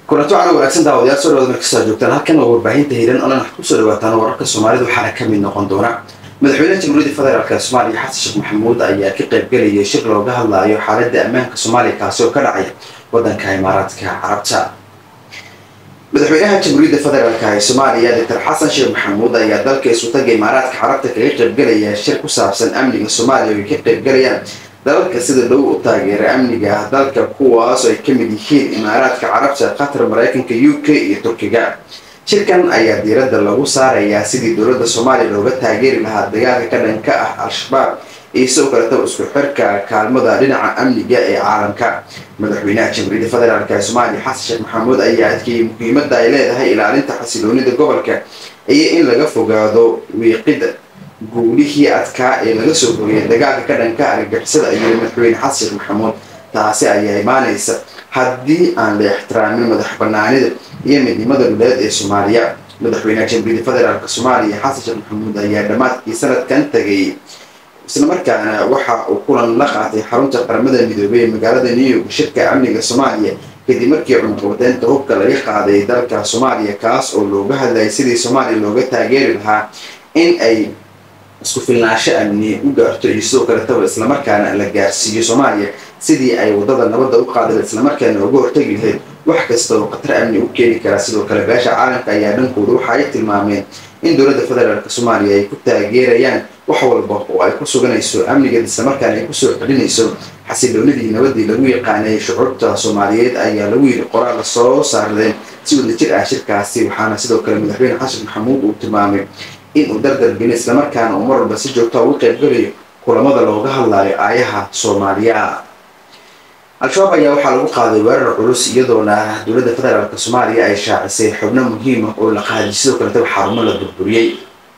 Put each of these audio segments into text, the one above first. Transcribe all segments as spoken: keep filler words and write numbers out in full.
kulanto aan wanaagsan daawadayaal soo dhawaada markasta joogtaan halkan oo warbaahinta hiiran oo aan ku soo dhawaataan wararka Soomaalidu waxaana ka mid noqon doona madaxweynaha Jamhuuriyadda Federaalka Soomaaliya Xasan Sheekh Maxamuud ayaa ka qayb galay shir looga hadlayo xaaladda ammaanka Soomaaliya kaas oo ka dhacay wadanka Imaaraadka Carabta. madaxweynaha Jamhuuriyadda Federaalka Soomaaliya Doctor Xasan Sheekh Maxamuud ayaa dalka isu tagay Imaaraadka Carabta kaga qayb galay shir ku saabsan amniga Soomaaliya oo ka qayb galayaan dalalka sida dhow u taageera amniga dalka kuwaas oo ay ka mid yihiin Imaaraadka Carabta, Qatar, Mareykanka, U K iyo Turkiga. shirkan ayaa diiradda lagu saarayaa sidii dowladda Soomaaliya looga taageeri lahaa dagaalka ka dhanka ah Al-Shabaab iyo sidoo kale isku xirka kaalmada dhinaca amniga ee caalamka. madaxweynaha Jamhuuriyadda Federaalka Soomaaliya Xasan Sheekh Maxamuud ayaa adkeeyay muhiimadda ay leedahay ilaalinta xasiloonida gobolka iyo in laga fogaado wiiqida guulihii adkaa ee laga soo horeeyay dagaalka ka dhanka argagixisada iyo madaxweyne Xasan Sheekh Maxamuud. taasi ayaa imaanaysa haddii aan la ixtiraamin madax bannaanida iyo midnimada dhuleed ee Soomaaliya. madaxweynaha Jamhuuriyadda Federaalka Soomaaliya Xasan Sheekh Maxamuud ayaa dhamaadkii sanadkan tagay isla markaana waxa uu kulan la qaatay xarunta qaramada midoobay ee magaalada New York shirka amniga Soomaaliya kadib markii cunaqabateynta hubka laga qaaday dalka Soomaaliya kaas oo looga hadlayay sidii Soomaaliya looga taageeri lahaa in ay isku filnaansho amni u gaarto iyo sidoo kale taba isla markaana la gaarsiiyo Soomaaliya sidii ay wadada nabadda u qaadeen isla markaana uga hortagi lahayd wax kasta oo khatar amni u keeni kara. sidoo kale beesha caalamka ayaa dhankooda waxa ay tilmaameen in dowladda federaalka Soomaaliya ay ku taageerayaan wax walba oo ay ku suganayso amniga isla markaana ay ku soo celinayso xasiloonidii nabadii lagu yaqaanay shucuubta Soomaaliyeed ayaa lagu yiri qoraal soo saareen si wadajir ah shirkaasi. waxaana sidoo kale madaxweyne Xasan Maxamuud uu tilmaamay in uu dardar gelin isla markaana uu mar walba si joogto ah uga qayb galayo kulamada looga hadlayo aayaha Soomaaliya. Al-Shabaab ayaa waxaa lagu qaaday weerar culus iyadoona dowladda federaalka Soomaaliya ay shaacisay xubno muhiim ah oo la qaaday sidoo kale xarumo la burburiyay.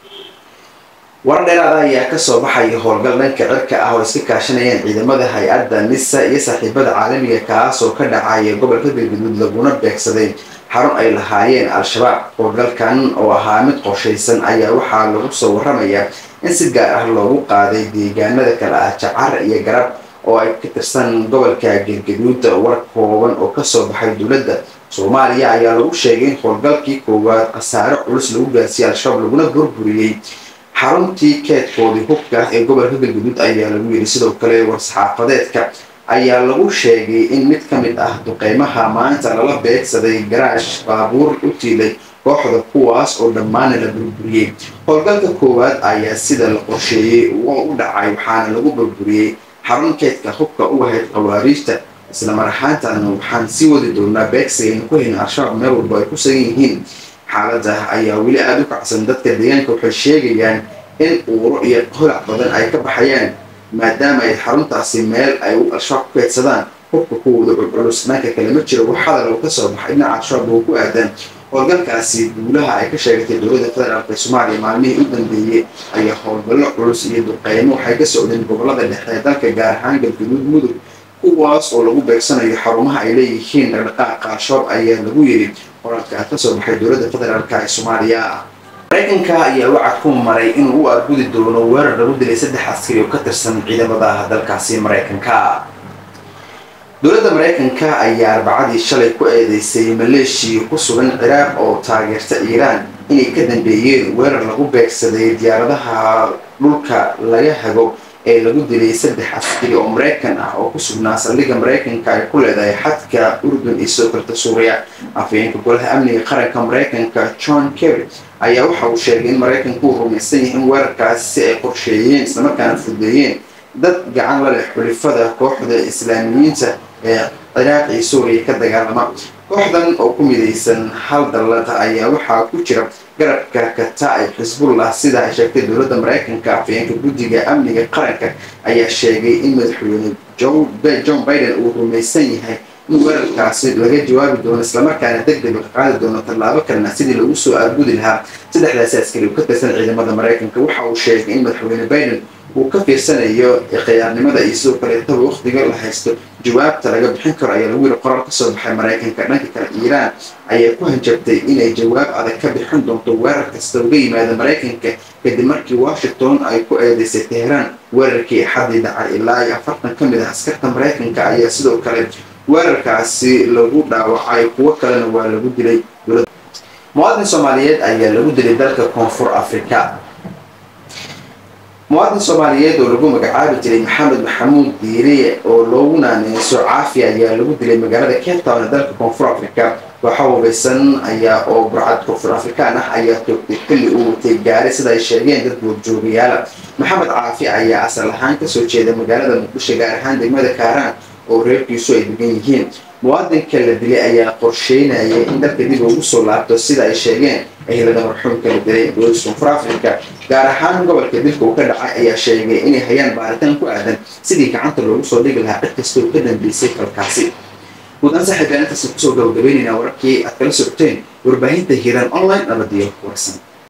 warar dheeraad ah ayaa ka soo baxay howlgal dhanka cirka ah oo iska kaashanayaan ciidamada hay'adda NISA iyo saaxiibada caalamiga kaas oo ka dhacay gobolka Galgaduud laguna beegsaday xarun ay lahaayeen Al-Shabaab. howlgalkan oo ahaa mid qorshaysan ayaa waxaa lagu soo waramayaa in si gaar ah loogu qaaday deegaanada kala ah Jacar iyo Garab oo ay ka tirsan gobolka Galgaduud. war kooban oo ka soo baxay dowladda Soomaaliya ayaa lagu sheegay in howlgalkii koowaad khasaare culus lagu gaarsiiyay Al-Shabaab laguna burburiyay xaruntii keedkoodii hubka ee gobolka Galgaduud ayaa lagu yiri. sidoo kale war-saxaafadeedka ayaa lagu sheegay in mid ka mid ah duqeymaha maanta lala beegsaday garaash baabuur u tiilay kooxda kuwaas oo dhammaan la burburiyay. howlgalka koowaad ayaa sida la qorsheeyay u dhacay waxaana lagu burburiyay xarun keedka hubka u ahayd qawaariijta. isla mar ahaantaana waxaan sii wadi doonaa beegsiga ku hayna Al-Shabaab meel walba ay ku sugan yihiin. xaaladda ayaa weli aad u kacsan. dadka deegaanka waxay sheegayaan in uuro iyo holac badan ay ka baxayaan maadaama ay xaruntaasi meel ay Al-Shabaab ku keedsadaan hubka kuwooda culculus. dhanka kale ma jiro wax hadal oo ka soo baxay dhinaca Al-Shabaab oo ku aadan howlgalkaasi guulaha ay ka sheegatay dowladda federaalka Soomaaliya. maalmihii u dambeeyay ayaa howlgallo culus iyo duqeymo waxay ka socdeen gobolada dhexe ee dalka gaar ahaan Galgaduud, Mudug kuwaas oo lagu beegsanayo xarumaha ay leeyihiin dhaqdhaqaaqa Al-Shabaab ayaa lagu yiri qoraalka ka soo baxay dowladda federaalka ee Soomaaliya. Mareykanka ayaa wacad ku maray inuu u argudi doono weerar lagu dilay saddex askari oo ka tirsan ciidamada dalkaasi Mareykanka. dowladda Mareykanka ayaa Arbacadii shalay ku eedeysay Maleeshiya ku sugan Ciraaq oo taageerta Iiraan inay ka dambeeyeen weerar lagu beegsaday diyaaradaha dhulka laga hago ee lagu dilay saddex askari oo Mareykan ah oo ku sugnaa saldhigga Mareykanka ay ku leedahay xadka Urdun iyo sidoo kale Suuriya. afhayeenka golaha amniga qaranka Mareykanka John Kerry ayaa waxa uu sheegay in Mareykanku uu rumaysan yahay in weerarkaasi ay qorsheeyeen isla markaana fududeeyeen dad gacan la leh xulifada kooxda Islaamiyiinta ee Ciraaq iyo Suuriya ka dagaalama. kooxdan oo ku midaysan hal dallada ayaa waxaa ku jira garabka Kataa'ib Xisbullah sida ay sheegtay dowladda Mareykanka. afhayeenka guddiga amniga qaranka ayaa sheegay in madaxweyne Joe Biden uu rumaysan yahay in weerarkaasi laga jawaabi doono isla markaana degdeg la qaadi doono tallaabo kalena sidii lagu soo argudi lahaa saddexdaas askari oo ka tirsan ciidamada Mareykanka. waxa uu sheegay in madaxweyne Biden uu ka fiirsanayo khiyaarnimada iyo sidoo kale taba waqtiga la haysto jawaabta laga bixin karo ayaa lagu yiri qoraal ka soo baxay Mareykanka. dhanka kale Iiraan ayaa ku hanjabtay inay jawaab adag ka bixin doonto weerar kasta uga yimaada Mareykanka kadib markii Washington ay ku eedeysay Tehran weerarkii xaddi dhacay ilaa afartan ka mid ah askarta Mareykanka ayaa sidoo kale weerarkaasi lagu dhaawacay kuwo kalena waa lagu dilay. muwaadin Soomaaliyeed ayaa lagu dilay dalka Koonfur Afrika. muwaadin Soomaaliyeed oo lagu magacaabi jiray Maxamed Maxamuud Diiriye oo loogu naanayso Caafi ayaa lagu dilay magaalada Cape Town ee dalka Koonfur Afrika. waxa uu baysan ayaa oo burcad Koonfur Afrikaan ah ayaa toogtay xilli uu watay gaari sida ay sheegeen dad goobjoogayaal. Maxamed Caafi ayaa asal ahaan ka soo jeeda magaalada Muqdisho gaar ahaan degmada Kaaraan oo reerkiisu ay degan yihiin. muwaadinka la dilay ayaa qorsheynayay in dalka dib ugu soo laabto sida ay sheegeen ehelada marxuumka la dilay. dowladda Koonfur Afrika gaar ahaan gobolka dilka uu ka dhacay ayaa sheegay inay hayaan baaritaan ku aadan sidii gacanta loogu soo dhigi lahaa cid kasta oo ka dambeysay falkaasi. guudaan saaxiibayaal intaas kusoo gabagabeynayna wararkii aad kala socoteen warbaahinta Hiiraan Online nabadiyo warsan.